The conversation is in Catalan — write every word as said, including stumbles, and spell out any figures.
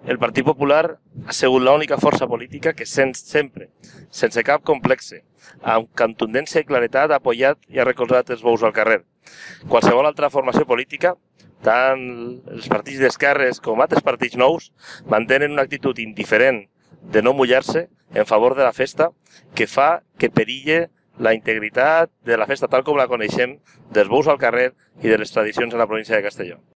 El Partit Popular ha sigut l'única força política que sempre, sense cap complexe, amb contundència i claretat, ha apoyat i ha recolzat els bous al carrer. Qualsevol altra formació política, tant els partits d'esquerres com altres partits nous, mantenen una actitud indiferent de no mullar-se en favor de la festa que fa que perille la integritat de la festa tal com la coneixem, dels bous al carrer i de les tradicions en la província de Castelló.